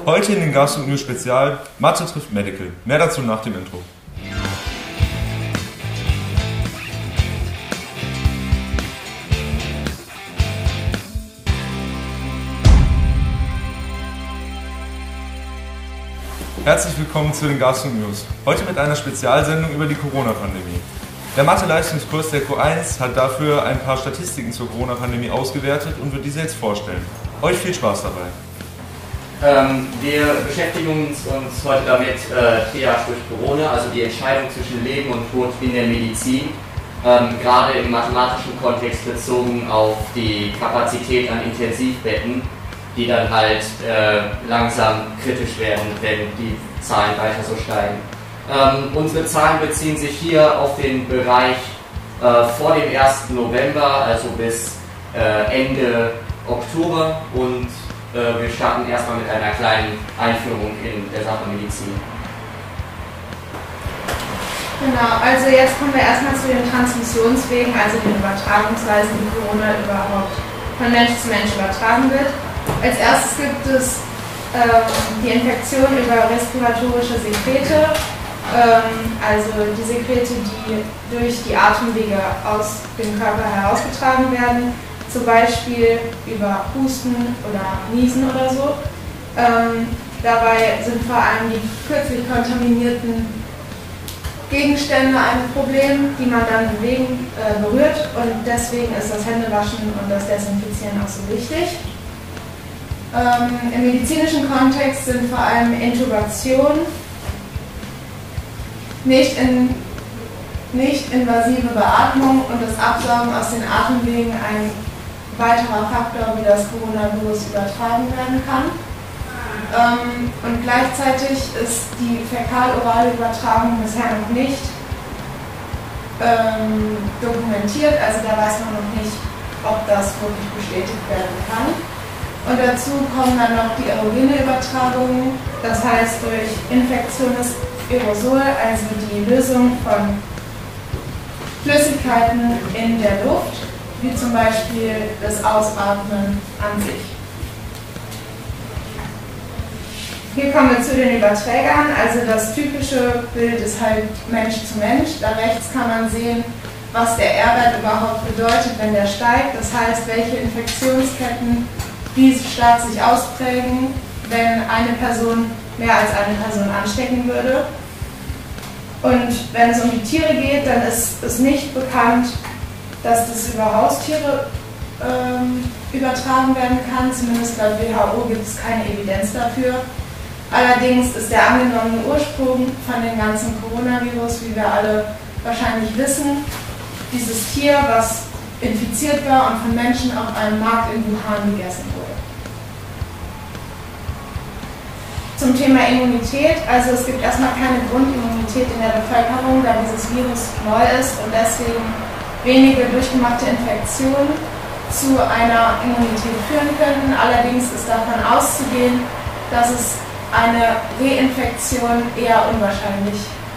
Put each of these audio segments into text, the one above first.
Heute in den Gas und News Spezial Mathe trifft Medical. Mehr dazu nach dem Intro. Herzlich willkommen zu den Gas und News. Heute mit einer Spezialsendung über die Corona-Pandemie. Der Mathe-Leistungskurs der Q1 hat dafür ein paar Statistiken zur Corona-Pandemie ausgewertet und wird diese jetzt vorstellen. Euch viel Spaß dabei. Wir beschäftigen uns heute damit, Triage durch Corona, also die Entscheidung zwischen Leben und Tod in der Medizin, gerade im mathematischen Kontext bezogen auf die Kapazität an Intensivbetten, die dann halt langsam kritisch werden, wenn die Zahlen weiter so steigen. Unsere Zahlen beziehen sich hier auf den Bereich vor dem 1. November, also bis Ende Oktober, und wir starten erstmal mit einer kleinen Einführung in der Sache Medizin. Genau, also jetzt kommen wir erstmal zu den Transmissionswegen, also den Übertragungsweisen, wie Corona überhaupt von Mensch zu Mensch übertragen wird. Als erstes gibt es die Infektion über respiratorische Sekrete, also die Sekrete, die durch die Atemwege aus dem Körper herausgetragen werden, zum Beispiel über Husten oder Niesen oder so. Dabei sind vor allem die kürzlich kontaminierten Gegenstände ein Problem, die man dann berührt, und deswegen ist das Händewaschen und das Desinfizieren auch so wichtig. Im medizinischen Kontext sind vor allem Intubation, nicht invasive Beatmung und das Absaugen aus den Atemwegen ein weiterer Faktor, wie das Coronavirus übertragen werden kann. Und gleichzeitig ist die fäkal-orale Übertragung bisher noch nicht dokumentiert, also da weiß man noch nicht, ob das wirklich bestätigt werden kann. Und dazu kommen dann noch die erogene Übertragung, das heißt durch infektiones Aerosol, also die Lösung von Flüssigkeiten in der Luft, wie zum Beispiel das Ausatmen an sich. Hier kommen wir zu den Überträgern. Also das typische Bild ist halt Mensch zu Mensch. Da rechts kann man sehen, was der R-Wert überhaupt bedeutet, wenn der steigt. Das heißt, welche Infektionsketten wie stark sich ausprägen, wenn eine Person mehr als eine Person anstecken würde. Und wenn es um die Tiere geht, dann ist es nicht bekannt, dass das über Haustiere übertragen werden kann. Zumindest laut WHO gibt es keine Evidenz dafür. Allerdings ist der angenommene Ursprung von dem ganzen Coronavirus, wie wir alle wahrscheinlich wissen, dieses Tier, was infiziert war und von Menschen auf einem Markt in Wuhan gegessen wurde. Zum Thema Immunität, also es gibt erstmal keine Grundimmunität in der Bevölkerung, da dieses Virus neu ist und deswegen wenige durchgemachte Infektionen zu einer Immunität führen könnten. Allerdings ist davon auszugehen, dass es eine Reinfektion eher unwahrscheinlich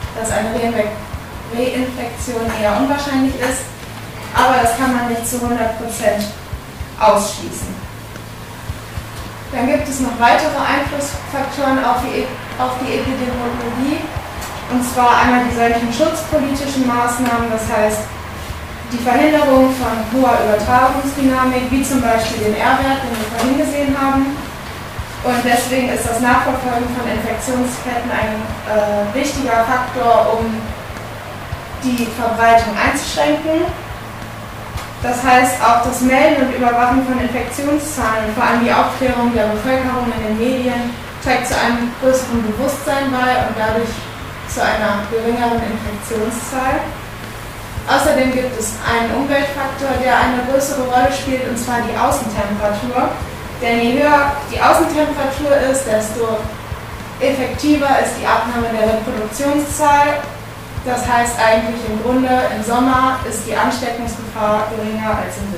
ist, aber das kann man nicht zu 100% ausschließen. Dann gibt es noch weitere Einflussfaktoren auf die Epidemiologie, und zwar einmal die solchen schutzpolitischen Maßnahmen, das heißt die Verhinderung von hoher Übertragungsdynamik, wie zum Beispiel den R-Wert, den wir vorhin gesehen haben. Und deswegen ist das Nachverfolgen von Infektionsketten ein wichtiger Faktor, um die Verbreitung einzuschränken. Das heißt, auch das Melden und Überwachen von Infektionszahlen, vor allem die Aufklärung der Bevölkerung in den Medien, trägt zu einem größeren Bewusstsein bei und dadurch zu einer geringeren Infektionszahl. Außerdem gibt es einen Umweltfaktor, der eine größere Rolle spielt, und zwar die Außentemperatur. Denn je höher die Außentemperatur ist, desto effektiver ist die Abnahme der Reproduktionszahl. Das heißt eigentlich im Grunde, im Sommer ist die Ansteckungsgefahr geringer als im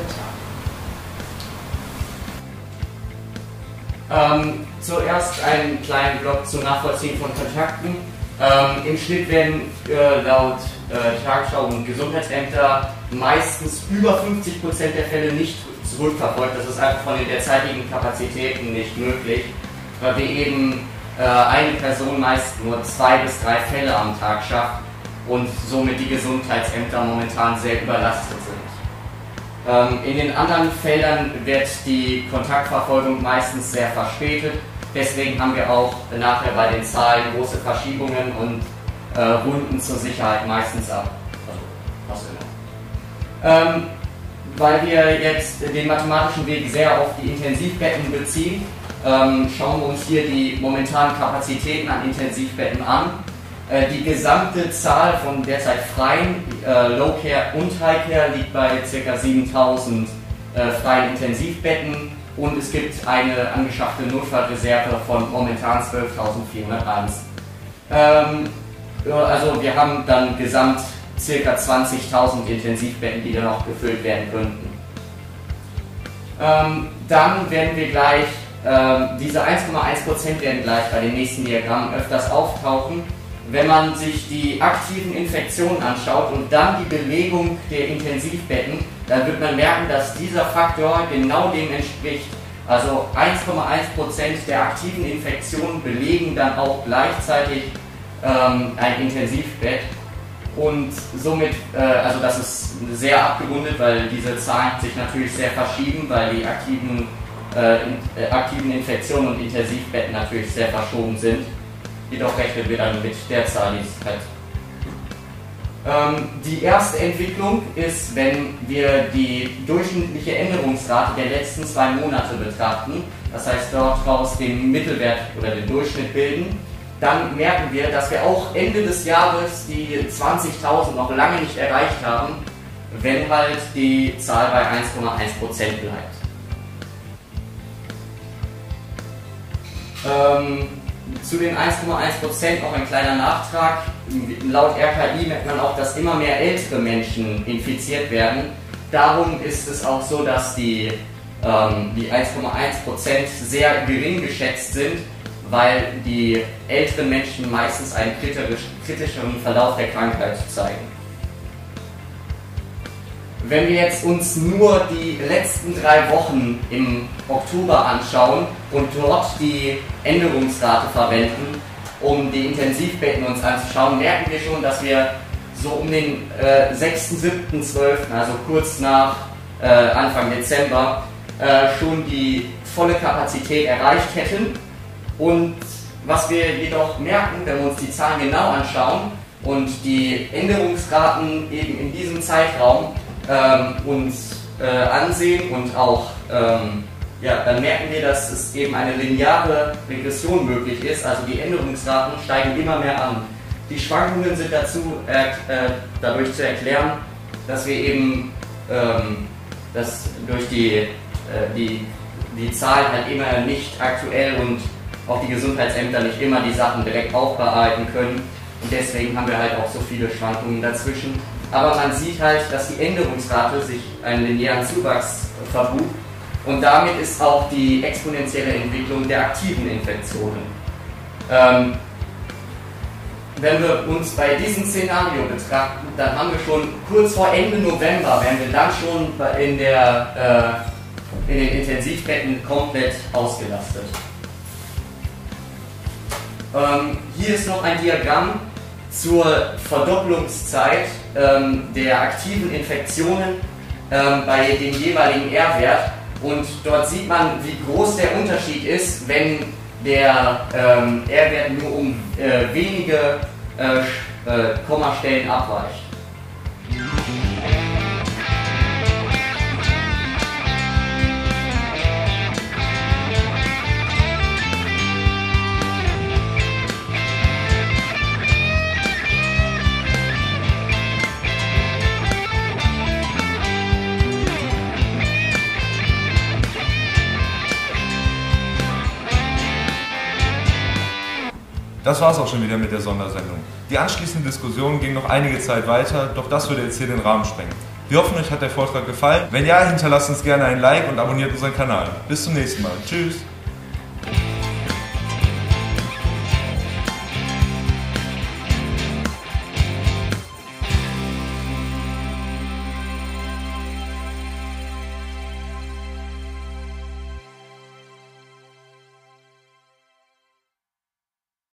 Winter. Zuerst einen kleinen Block zum Nachvollziehen von Kontakten. Im Schnitt werden laut Tagesschau und Gesundheitsämter meistens über 50% der Fälle nicht zurückverfolgt. Das ist einfach von den derzeitigen Kapazitäten nicht möglich. weil wir eben eine Person meist nur 2 bis 3 Fälle am Tag schafft und somit die Gesundheitsämter momentan sehr überlastet sind. In den anderen Feldern wird die Kontaktverfolgung meistens sehr verspätet, deswegen haben wir auch nachher bei den Zahlen große Verschiebungen und Runden zur Sicherheit meistens ab. Also, was immer. Weil wir jetzt den mathematischen Weg sehr auf die Intensivbetten beziehen, schauen wir uns hier die momentanen Kapazitäten an Intensivbetten an. Die gesamte Zahl von derzeit freien Low Care und High Care liegt bei ca. 7000 freien Intensivbetten und es gibt eine angeschaffte Notfallreserve von momentan 12.401. Also wir haben dann gesamt ca. 20.000 Intensivbetten, die dann noch gefüllt werden könnten. Dann werden wir gleich, diese 1,1% werden gleich bei den nächsten Diagrammen öfters auftauchen. Wenn man sich die aktiven Infektionen anschaut und dann die Belegung der Intensivbetten, dann wird man merken, dass dieser Faktor genau dem entspricht. Also 1,1% der aktiven Infektionen belegen dann auch gleichzeitig ein Intensivbett. Und somit, also das ist sehr abgerundet, weil diese Zahlen sich natürlich sehr verschieben, weil die aktiven Infektionen und Intensivbetten natürlich sehr verschoben sind. Jedoch rechnen wir dann mit der Zahl, die es hat. Die erste Entwicklung ist, wenn wir die durchschnittliche Änderungsrate der letzten 2 Monate betrachten, das heißt dort raus den Mittelwert oder den Durchschnitt bilden, dann merken wir, dass wir auch Ende des Jahres die 20.000 noch lange nicht erreicht haben, wenn halt die Zahl bei 1,1% bleibt. Zu den 1,1% noch ein kleiner Nachtrag. Laut RKI merkt man auch, dass immer mehr ältere Menschen infiziert werden. Darum ist es auch so, dass die 1,1% sehr gering geschätzt sind, weil die älteren Menschen meistens einen kritischeren Verlauf der Krankheit zeigen. Wenn wir jetzt uns nur die letzten 3 Wochen im Oktober anschauen und dort die Änderungsrate verwenden, um die Intensivbetten uns anzuschauen, merken wir schon, dass wir so um den 6., 7., 12., also kurz nach Anfang Dezember, schon die volle Kapazität erreicht hätten. Und was wir jedoch merken, wenn wir uns die Zahlen genau anschauen und die Änderungsraten eben in diesem Zeitraum uns ansehen und auch, dann merken wir, dass es eben eine lineare Regression möglich ist, also die Änderungsraten steigen immer mehr an. Die Schwankungen sind dadurch zu erklären, dass wir eben dass durch die Zahlen halt immer nicht aktuell und auch die Gesundheitsämter nicht immer die Sachen direkt aufbearbeiten können und deswegen haben wir halt auch so viele Schwankungen dazwischen. Aber man sieht halt, dass die Änderungsrate sich einen linearen Zuwachs verbucht und damit ist auch die exponentielle Entwicklung der aktiven Infektionen. Wenn wir uns bei diesem Szenario betrachten, dann haben wir schon kurz vor Ende November, werden wir dann schon in den Intensivbetten komplett ausgelastet. Hier ist noch ein Diagramm zur Verdopplungszeit der aktiven Infektionen bei dem jeweiligen R-Wert und dort sieht man, wie groß der Unterschied ist, wenn der R-Wert nur um wenige Kommastellen abweicht. Das war's auch schon wieder mit der Sondersendung. Die anschließende Diskussion ging noch einige Zeit weiter, doch das würde jetzt hier den Rahmen sprengen. Wir hoffen, euch hat der Vortrag gefallen. Wenn ja, hinterlasst uns gerne ein Like und abonniert unseren Kanal. Bis zum nächsten Mal. Tschüss!